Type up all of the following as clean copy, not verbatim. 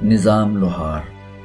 نظام لوہار۔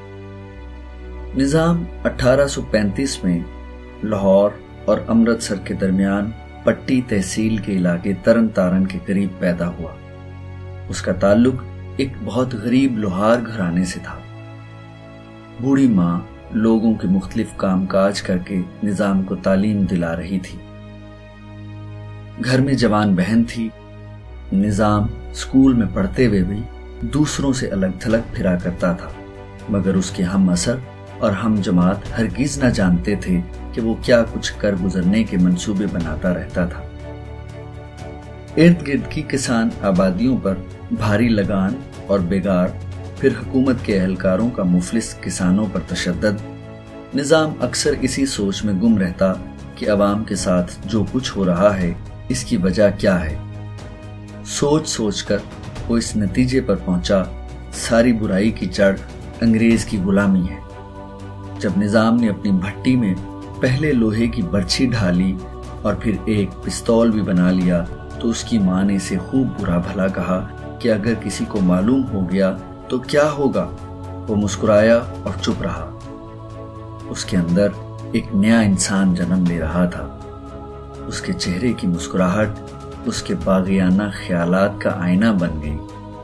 نظام 1835 میں لاہور اور امرتسر کے درمیان پٹی تحصیل کے علاقے ترن تارن کے قریب پیدا ہوا۔ اس کا تعلق ایک بہت غریب لوہار گھرانے سے تھا۔ بوڑھی ماں لوگوں کے مختلف کام کاج کر کے نظام کو تعلیم دلا رہی تھی۔ گھر میں جوان بہن تھی۔ نظام اسکول میں پڑھتے ہوئے بھی دوسروں سے الگ تھلگ پھرا کرتا تھا، مگر اس کے ہم اثر اور ہم جماعت ہرگز نہ جانتے تھے کہ وہ کیا کچھ کر گزرنے کے منصوبے بناتا رہتا تھا۔ ارد گرد کی کسان آبادیوں پر بھاری لگان اور بگاڑ، پھر حکومت کے اہلکاروں کا مفلس کسانوں پر تشدد۔ نظام اکثر اسی سوچ میں گم رہتا کہ عوام کے ساتھ جو کچھ ہو رہا ہے اس کی وجہ کیا ہے۔ سوچ سوچ کر وہ اس نتیجے پر پہنچا، ساری برائی کی جڑ انگریز کی غلامی ہے۔ جب نظام نے اپنی بھٹی میں پہلے لوہے کی برچھی ڈھالی اور پھر ایک پستول بھی بنا لیا تو اس کی ماں نے اسے خوب برا بھلا کہا کہ اگر کسی کو معلوم ہو گیا تو کیا ہوگا۔ وہ مسکرایا اور چپ رہا۔ اس کے اندر ایک نیا انسان جنم لے رہا تھا۔ اس کے چہرے کی مسکراہٹ اس کے باغیانہ خیالات کا آئینہ بن گئی۔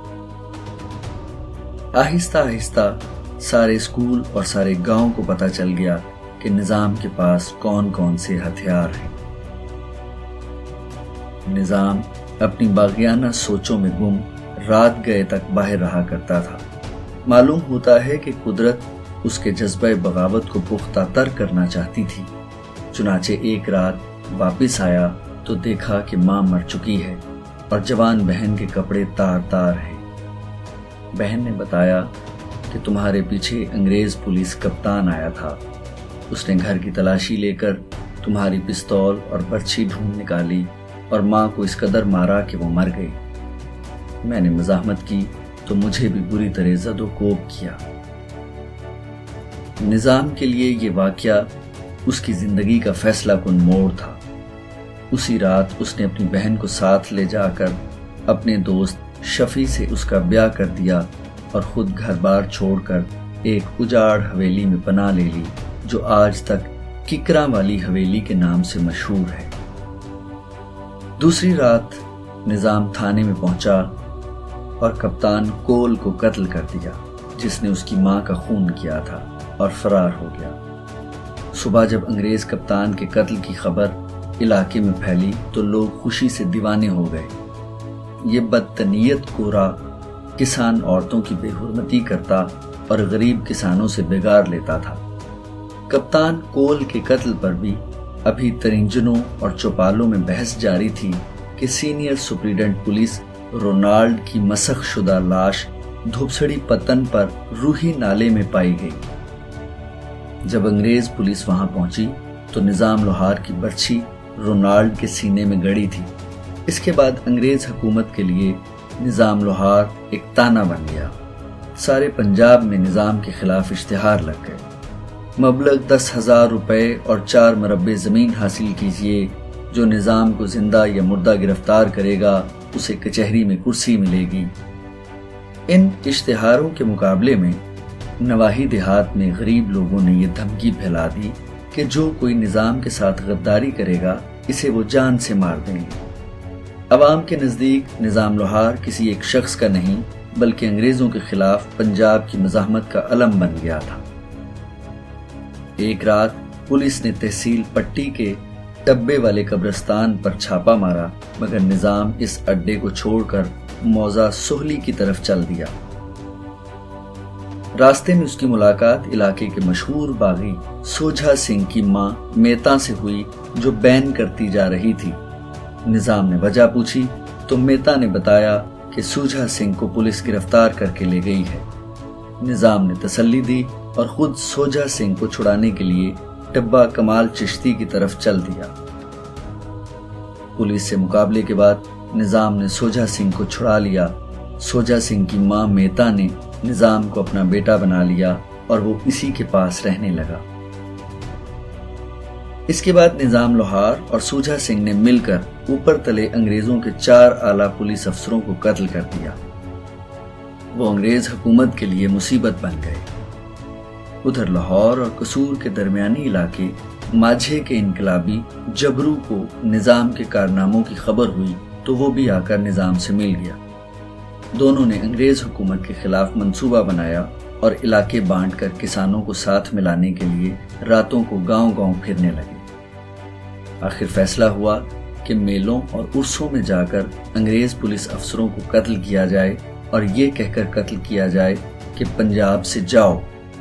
آہستہ آہستہ سارے اسکول اور سارے گاؤں کو پتہ چل گیا کہ نظام کے پاس کون کون سے ہتھیار ہیں۔ نظام اپنی باغیانہ سوچوں میں گم رات گئے تک باہر رہا کرتا تھا۔ معلوم ہوتا ہے کہ قدرت اس کے جذبہ بغاوت کو پختہ تر کرنا چاہتی تھی۔ چنانچہ ایک رات واپس آیا تو دیکھا کہ ماں مر چکی ہے اور جوان بہن کے کپڑے تار تار ہیں۔ بہن نے بتایا کہ تمہارے پیچھے انگریز پولیس کپتان آیا تھا۔ اس نے گھر کی تلاشی لے کر تمہاری پستول اور برچھی ڈھونڈ نکالی اور ماں کو اس قدر مارا کہ وہ مر گئی۔ میں نے مزاحمت کی تو مجھے بھی بری طرح زد و کوب کیا۔ نظام کے لیے یہ واقعہ اس کی زندگی کا فیصلہ کن موڑ تھا۔ اسی رات اس نے اپنی بہن کو ساتھ لے جا کر اپنے دوست شفیع سے اس کا بیاہ کر دیا اور خود گھر بار چھوڑ کر ایک اجاڑ حویلی میں پناہ لے لی جو آج تک ککراں والی حویلی کے نام سے مشہور ہے۔ دوسری رات نظام تھانے میں پہنچا اور کپتان کول کو قتل کر دیا جس نے اس کی ماں کا خون کیا تھا، اور فرار ہو گیا۔ صبح جب انگریز کپتان کے قتل کی خبر علاقے میں پھیلی تو لوگ خوشی سے دیوانے ہو گئے۔ یہ بدتنیت کورا کسان عورتوں کی بے حرمتی کرتا اور غریب کسانوں سے بگاڑ لیتا تھا۔ کپتان کول کے قتل پر بھی ابھی ترنجنوں اور چوپالوں میں بحث جاری تھی کہ سینئر سپریڈنٹ پولیس رونالڈ کی مسخ شدہ لاش دھوپسڑی پتن پر روحی نالے میں پائی گئی۔ جب انگریز پولیس وہاں پہنچی تو نظام لوہار کی برچھی رونالڈ کے سینے میں گڑی تھی۔ اس کے بعد انگریز حکومت کے لیے نظام لوہار ایک تانا بن گیا۔ سارے پنجاب میں نظام کے خلاف اشتہار لگ گئے۔ مبلغ 10,000 روپے اور 4 مربع زمین حاصل کیجیے، جو نظام کو زندہ یا مردہ گرفتار کرے گا اسے کچہری میں کرسی ملے گی۔ ان اشتہاروں کے مقابلے میں نواحی دیہات میں غریب لوگوں نے یہ دھمکی پھیلا دی کہ جو کوئی نظام کے ساتھ غداری کرے گا اسے وہ جان سے مار دیں گے۔ عوام کے نزدیک نظام لوہار کسی ایک شخص کا نہیں بلکہ انگریزوں کے خلاف پنجاب کی مزاحمت کا علم بن گیا تھا۔ ایک رات پولیس نے تحصیل پٹی کے ٹبے والے قبرستان پر چھاپا مارا، مگر نظام اس اڈے کو چھوڑ کر موضع سہلی کی طرف چل دیا۔ راستے میں اس کی ملاقات علاقے کے مشہور باغی سوجھا سنگھ کی ماں میتا سے ہوئی جو بین کرتی جا رہی تھی۔ نظام نے وجہ پوچھی تو میتا نے بتایا کہ سوجھا سنگھ کو پولیس گرفتار کر کے لے گئی ہے۔ نظام نے تسلی دی اور خود سوجھا سنگھ کو چھڑانے کے لیے ٹبا کمال چشتی کی طرف چل دیا۔ پولیس سے مقابلے کے بعد نظام نے سوجھا سنگھ کو چھڑا لیا۔ سوجھا سنگھ کی ماں میتا نے نظام کو اپنا بیٹا بنا لیا اور وہ اسی کے پاس رہنے لگا۔ اس کے بعد نظام لوہار اور سوجھا سنگھ نے مل کر اوپر تلے انگریزوں کے 4 اعلیٰ پولیس افسروں کو قتل کر دیا۔ وہ انگریز حکومت کے لیے مصیبت بن گئے۔ ادھر لاہور اور قصور کے درمیانی علاقے ماجھے کے انقلابی جبرو کو نظام کے کارناموں کی خبر ہوئی تو وہ بھی آ کر نظام سے مل گیا۔ دونوں نے انگریز حکومت کے خلاف منصوبہ بنایا اور علاقے بانٹ کر کسانوں کو ساتھ ملانے کے لیے راتوں کو گاؤں گاؤں پھرنے لگے۔ آخر فیصلہ ہوا کہ میلوں اور عرسوں میں جا کر انگریز پولیس افسروں کو قتل کیا جائے اور یہ کہہ کر قتل کیا جائے کہ پنجاب سے جاؤ۔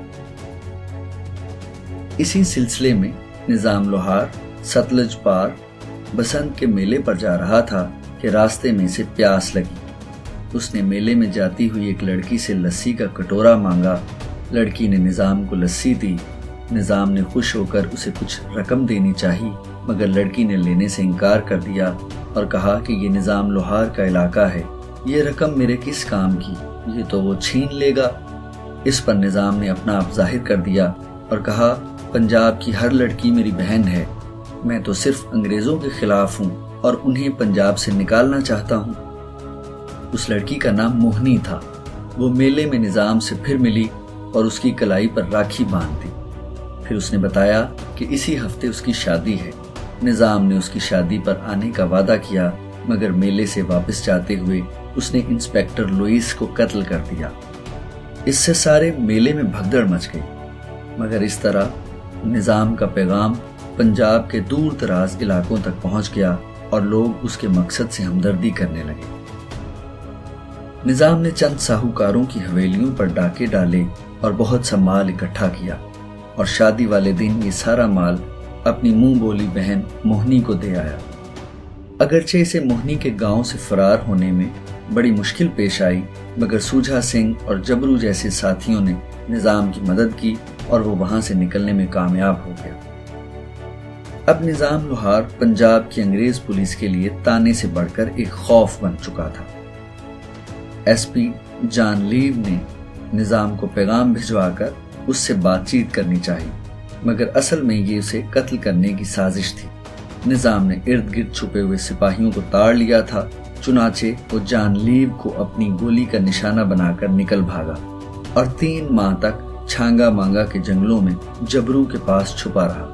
اسی سلسلے میں نظام لوہار ستلج پار بسنت کے میلے پر جا رہا تھا کہ راستے میں سے پیاس لگی۔ اس نے میلے میں جاتی ہوئی ایک لڑکی سے لسی کا کٹورا مانگا۔ لڑکی نے نظام کو لسی دی۔ نظام نے خوش ہو کر اسے کچھ رقم دینی چاہی، مگر لڑکی نے لینے سے انکار کر دیا اور کہا کہ یہ نظام لوہار کا علاقہ ہے، یہ رقم میرے کس کام کی، یہ تو وہ چھین لے گا۔ اس پر نظام نے اپنا آپ ظاہر کر دیا اور کہا پنجاب کی ہر لڑکی میری بہن ہے، میں تو صرف انگریزوں کے خلاف ہوں اور انہیں پنجاب سے نکالنا چاہتا ہوں۔ اس لڑکی کا نام موہنی تھا۔ وہ میلے میں نظام سے پھر ملی اور اس کی کلائی پر راکھی باندھ دی۔ پھر اس نے بتایا کہ اسی ہفتے اس کی شادی ہے۔ نظام نے اس کی شادی پر آنے کا وعدہ کیا، مگر میلے سے واپس جاتے ہوئے اس نے انسپیکٹر لوئس کو قتل کر دیا۔ اس سے سارے میلے میں بھگدڑ مچ گئی، مگر اس طرح نظام کا پیغام پنجاب کے دور دراز علاقوں تک پہنچ گیا اور لوگ اس کے مقصد سے ہمدردی کرنے لگے۔ نظام نے چند ساہوکاروں کی حویلیوں پر ڈاکے ڈالے اور بہت سا مال اکٹھا کیا، اور شادی والے دن یہ سارا مال اپنی منہ بولی بہن موہنی کو دے آیا۔ اگرچہ اسے موہنی کے گاؤں سے فرار ہونے میں بڑی مشکل پیش آئی، مگر سوجھا سنگھ اور جبرو جیسے ساتھیوں نے نظام کی مدد کی اور وہ وہاں سے نکلنے میں کامیاب ہو گیا۔ اب نظام لوہار پنجاب کی انگریز پولیس کے لیے تانے سے بڑھ کر ایک خوف بن چکا تھا۔ ایس پی جان لیو نے نظام کو پیغام بھجوا کر اس سے بات چیت کرنی چاہی، مگر اصل میں یہ اسے قتل کرنے کی سازش تھی۔ نظام نے ارد گرد چھپے ہوئے سپاہیوں کو تاڑ لیا تھا، چنانچہ وہ جان لیو کو اپنی گولی کا نشانہ بنا کر نکل بھاگا اور 3 ماہ تک چھانگا مانگا کے جنگلوں میں جبرو کے پاس چھپا رہا۔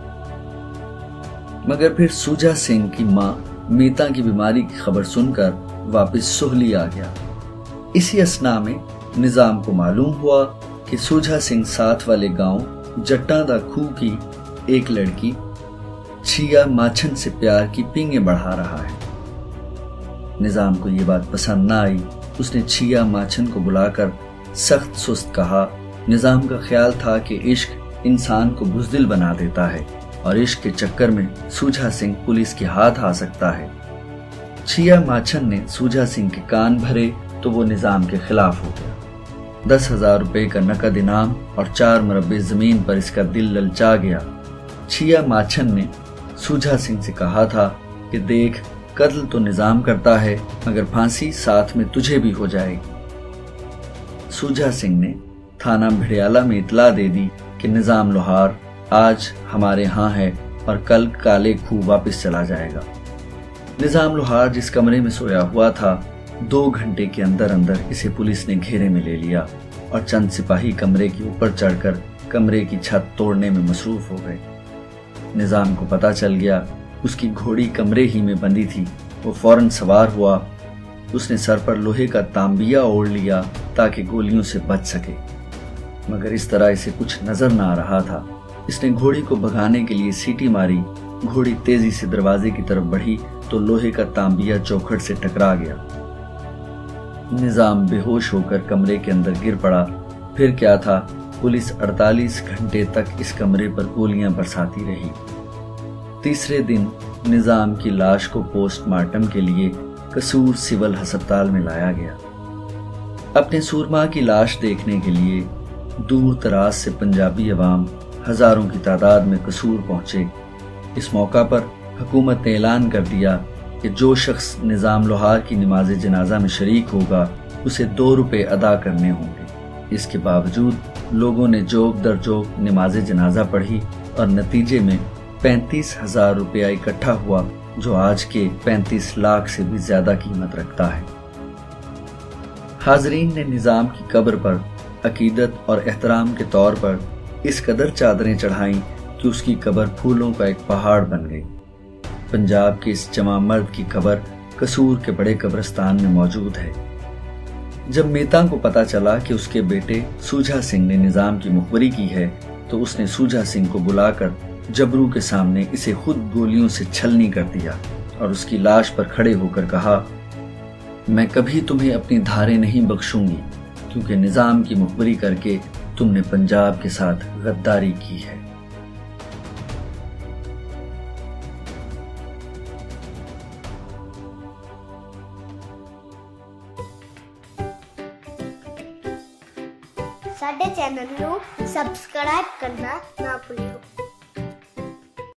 مگر پھر سوجھا سنگھ کی ماں میتا کی بیماری کی خبر سن کر واپس سہلی آ گیا۔ اسی اثناء میں نظام کو معلوم ہوا کہ سوجھا سنگھ ساتھ والے گاؤں جٹاں دا کھو کی ایک لڑکی چھیا ماچھن سے پیار کی پینگیں بڑھا رہا ہے۔ نظام کو یہ بات پسند نہ آئی۔ اس نے چھیا ماچھن کو بلا کر سخت سست کہا۔ نظام کا خیال تھا کہ عشق انسان کو بزدل بنا دیتا ہے اور عشق کے چکر میں سوجھا سنگھ پولیس کے ہاتھ آ سکتا ہے۔ چھیا ماچھن نے سوجھا سنگھ کے کان بھرے تو وہ نظام کے خلاف ہو گیا۔ 10,000 روپے کا نقد انعام اور 4 مربع زمین پر اس کا دل للچا گیا۔ چھیا ماچھن نے سوجھا سنگھ سے کہا تھا کہ دیکھ، قتل تو نظام کرتا ہے مگر پھانسی ساتھ میں تجھے بھی ہو جائے گی۔ سوجھا سنگھ نے تھانہ بھڑیالہ میں اطلاع دے دی کہ نظام لوہار آج ہمارے ہاں ہے اور کل کالے کھو واپس چلا جائے گا۔ نظام لوہار جس کمرے میں سویا ہوا تھا، 2 گھنٹے کے اندر اندر اسے پولیس نے گھیرے میں لے لیا اور چند سپاہی کمرے کے اوپر چڑھ کر کمرے کی چھت توڑنے میں مصروف ہو گئے۔ نظام کو پتہ چل گیا، اس کی گھوڑی کمرے ہی میں بندھی تھی۔ وہ فوراً سوار ہوا۔ اس نے سر پر لوہے کا تانبیا اوڑھ لیا تاکہ گولیوں سے بچ سکے، مگر اس طرح اسے کچھ نظر نہ آ رہا تھا۔ اس نے گھوڑی کو بھگانے کے لیے سیٹی ماری۔ گھوڑی تیزی سے دروازے کی طرف بڑھی تو لوہے کا تانبیا چوکھٹ سے ٹکرا گیا۔ نظام بے ہوش ہو کر کمرے کے اندر گر پڑا۔ پھر کیا تھا، پولیس 48 گھنٹے تک اس کمرے پر گولیاں برساتی رہی۔ تیسرے دن نظام کی لاش کو پوسٹ مارٹم کے لیے قصور سول ہسپتال میں لایا گیا۔ اپنے سورما کی لاش دیکھنے کے لیے دور دراز سے پنجابی عوام ہزاروں کی تعداد میں قصور پہنچے۔ اس موقع پر حکومت نے اعلان کر دیا کہ جو شخص نظام لوہار کی نماز جنازہ میں شریک ہوگا اسے 2 روپے ادا کرنے ہوں گے۔ اس کے باوجود لوگوں نے جوگ در جوگ نماز جنازہ پڑھی اور نتیجے میں 35,000 روپیہ اکٹھا ہوا، جو آج کے 35 لاکھ سے بھی زیادہ قیمت رکھتا ہے۔ حاضرین نے نظام کی قبر پر عقیدت اور احترام کے طور پر اس قدر چادریں چڑھائیں کہ اس کی قبر پھولوں کا ایک پہاڑ بن گئی۔ پنجاب کے اس جوان مرد کی قبر قصور کے بڑے قبرستان میں موجود ہے۔ جب میتاں کو پتا چلا کہ اس کے بیٹے سوجھا سنگھ نے نظام کی مخبری کی ہے تو اس نے سوجھا سنگھ کو بلا کر جبرو کے سامنے اسے خود گولیوں سے چھلنی کر دیا اور اس کی لاش پر کھڑے ہو کر کہا، میں کبھی تمہیں اپنی دھاریں نہیں بخشوں گی کیونکہ نظام کی مخبری کر کے تم نے پنجاب کے ساتھ غداری کی ہے۔ ਸਾਡੇ ਚੈਨਲ ਨੂੰ ਸਬਸਕ੍ਰਾਈਬ ਕਰਨਾ ਨਾ ਭੁੱਲਿਓ।